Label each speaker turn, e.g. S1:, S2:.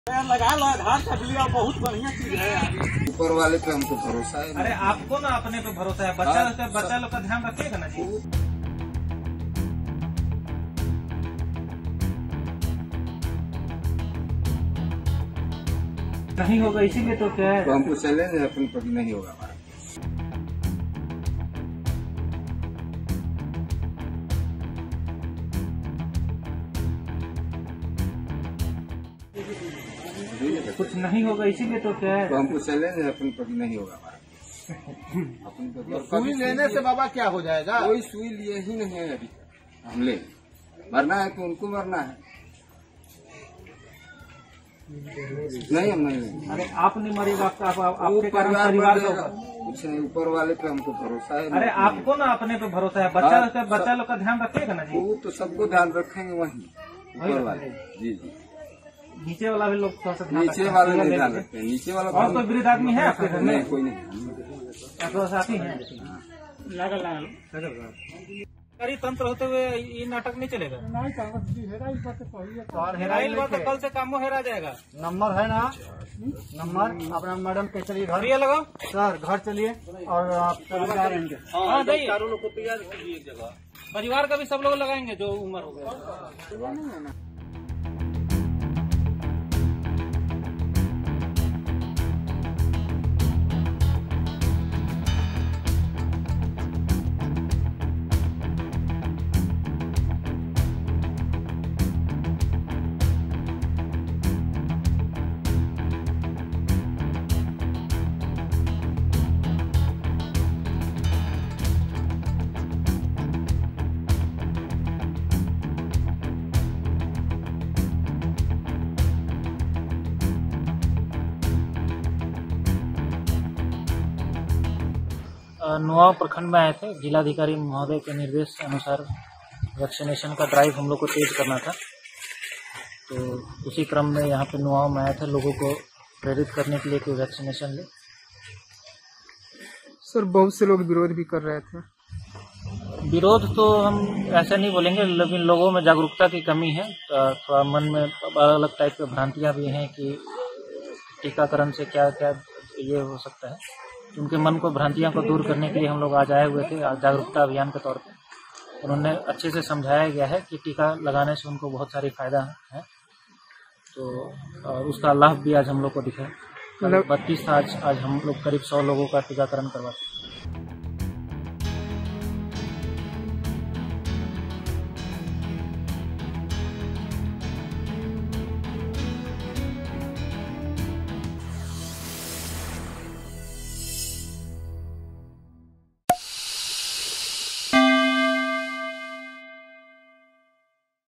S1: लगा लो आधार कार्ड लिया, बहुत बढ़िया चीज है यार।
S2: ऊपर वाले पे हमको भरोसा है।
S3: अरे आपको ना अपने पे भरोसा है, बच्चा लोग का ध्यान रखिएगा ना जी। नहीं होगा इसीलिए तो क्या है,
S2: तो हमको चैलेंज है अपन पर, नहीं होगा हमारा।
S3: कुछ नहीं होगा इसीलिए तो क्या है,
S2: तो हमको चैलेंज है अपन पर, नहीं होगा हमारा। अपन को
S1: सुई लेने से बाबा क्या हो जाएगा?
S2: कोई सुई लिए ही नहीं है अभी तक। हम ले मरना है तो उनको मरना है, नहीं हम नहीं लेंगे।
S3: अरे आप नहीं मरेगा, आपके
S2: परिवार
S3: परिवार
S2: देगा कुछ नहीं। ऊपर वाले पे हमको भरोसा है।
S3: अरे आपको ना अपने पे भरोसा है, बच्चा लोग का ध्यान रखिएगा ना जी।
S2: वो तो सबको ध्यान रखेंगे वहीं ऊपर वाले। जी जी,
S3: नीचे वाला भी लोग थोड़ा सा ध्यान
S2: नीचे वाले नहीं ध्यान रखते हैं। नीचे वाला
S3: और कोई वृद्ध आदमी है आपके घर में?
S2: नहीं, कोई नहीं।
S3: आपके साथी है। सरकारी तंत्र होते हुए ये नाटक नहीं चलेगा। हेराइल बात कल से काम हेरा जाएगा।
S1: नंबर है ना, नंबर अपना मैडम के चलिए घर
S3: लगाओ
S1: सर, घर चलिए और आप रहेंगे।
S3: हाँ जाइए, चारों लोग को तैयार कीजिए एक जगह। परिवार का भी सब लोग लगाएंगे जो उम्र हो गया। नुआव प्रखंड में आए थे। जिलाधिकारी महोदय के निर्देश अनुसार वैक्सीनेशन का ड्राइव हम लोग को तेज करना था, तो उसी क्रम में यहाँ पे नुआव में आए थे लोगों को प्रेरित करने के लिए कि वैक्सीनेशन ले।
S4: सर बहुत से लोग विरोध भी कर रहे थे।
S3: विरोध तो हम ऐसा नहीं बोलेंगे, लेकिन लोगों में जागरूकता की कमी है। थोड़ा मन में अलग अलग टाइप की भ्रांतियाँ भी हैं कि टीकाकरण से क्या क्या ये हो सकता है। उनके मन को भ्रांतियों को दूर करने के लिए हम लोग आज आए हुए थे जागरूकता अभियान के तौर पे। उन्होंने अच्छे से समझाया गया है कि टीका लगाने से उनको बहुत सारी फायदा है, तो उसका लाभ भी आज हम लोग को दिखा। 32 था, आज हम लोग करीब 100 लोगों का टीकाकरण करवाते हैं।